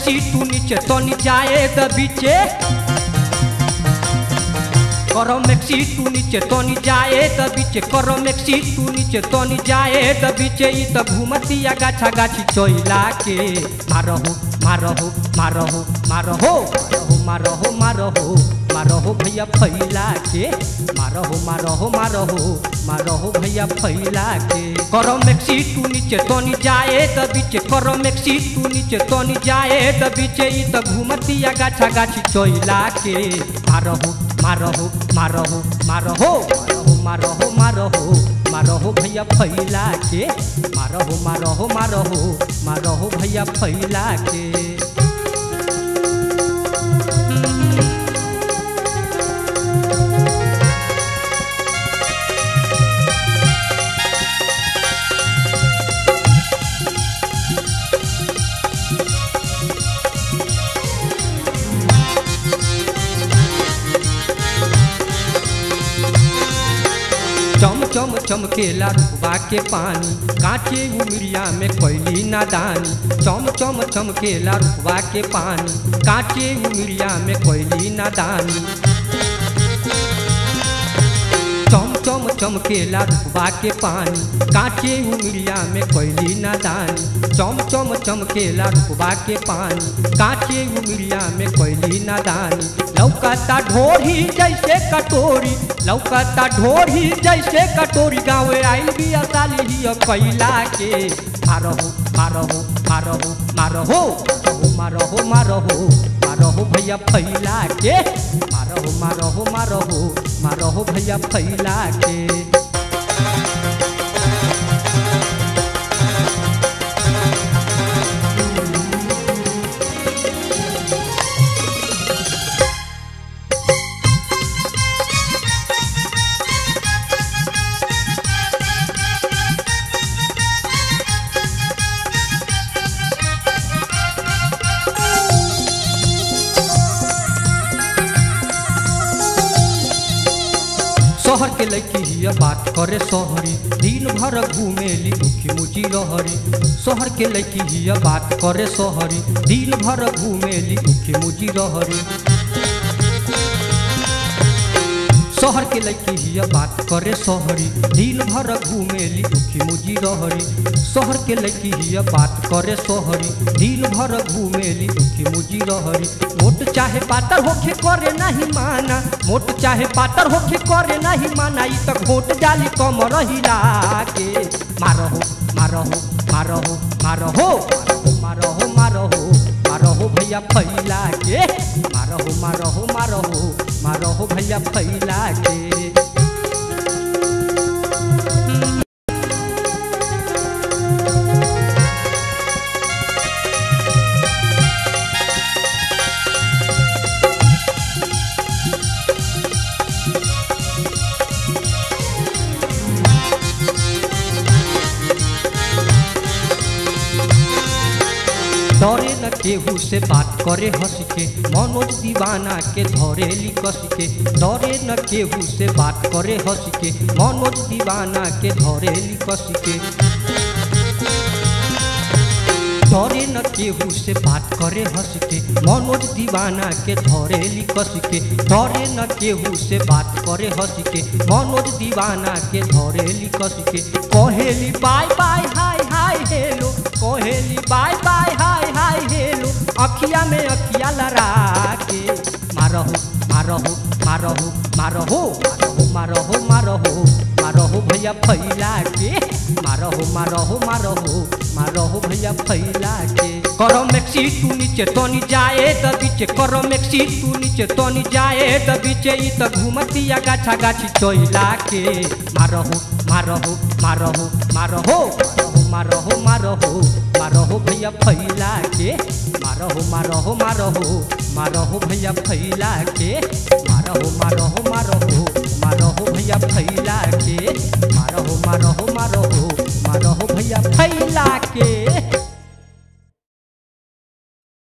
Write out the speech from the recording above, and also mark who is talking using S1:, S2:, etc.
S1: सीटू नीचे तनी जाए द बीचे करो में सीटू नीचे तनी जाए द बीचे करो में सीटू नीचे तनी जाए द बीचे ई त घुमतिया गाछा गाछी चोइला के मारहो मारहो मारहो मारहो मारहो मारहो मारहो भैया फैला के मारहो मारहो मारहो मारहो भैया फैला के करो में सीटू नीचे तनी जाए द बीचे करो में सीटू नीचे तनी जाए द बीचे ई त घुमतिया गाछा गाछी चोइला के मारहो मारहो मारहो मारहो मारहो मारहो मारहो भैया फैला के मारहो मारहो मारहो मारहो भैया फैला के चम चम चमकेला रूपा के पानी कांचे उमरिया में कैली नादानी चम चम चमकेला रूपा के पानी कांचे उमरिया में कैली नादानी चम चम चमकेला रूपा के पानी कांचे उमरिया में कैली नादानी चम चम चमकेला रूपा के पानी कांचे उमरिया में कैली नादानी लौकता ढोरी जैसे कटोरी लौकता ढोरी जैसे कटोरी गाँव आइल बिया साली हिया कैला के मारहो मारहो मारहो मारहो मारहो मारहो मारहो भैया फैला के मारहो मारहो मारहो मारहो भैया फैला के शहर के लड़की हिया बात करे शहरी दिन भर घूमेली दुखी मुची रहरी शहर के लड़की हिया बात करे शहरी दिन भर घूमेली दुखी मुची रहरी शहर के लड़की हिया बात करे शहरी दिन भर घूमेली दुखी मुजी रहरी शहर के लड़की हिया बात करे शहरी दिन भर घूमेली दुखी मुजी रहरी मोट चाहे पातर होके करे नहीं माना मोट चाहे पातर होके करे नहीं माना ई त घोट जाली कम रहिला के मारहो मारहो मारहो मारहो मारहो मारहो मारहो भैया फैला के मारहो मारहो मारहो मारहो भैया फैला के डरे न केहू से बात करे हंस के मनोज दीवाना के धरेली कस के डरे न केहू से बात करे हंस के मनोज दीवाना के धरेली कस के डरे न केहू से बात करे हंस के मनोज दीवाना के धरेली कस के डरे न केहू से बात करे हंस के मनोज दीवाना के धरेली कस के कहेली bye bye hi hi hello कहेली bye bye hi hi hello अखिया में अखिया लड़ा के मारहो मारहो मारहो मारहो मारहो मारहो मारहो भैया फैला के मारहो मारहो मारहो मारहो भैया फैला के करो मैक्सी तू नीचे तनी जाए द बीचे करो मैक्सी तू नीचे तनी जाए द बीचे ई त घुमतिया गाछा गाछी चोइला के मारहो मारहो मारहो मारहो मारहो मारहो मारहो भैया फैला के मारहो मारहो मारहो मारहो भैया फैला के मारहो मारहो मारहो मारहो भैया फैला के मारहो मारहो मारहो मारहो भैया फैला के।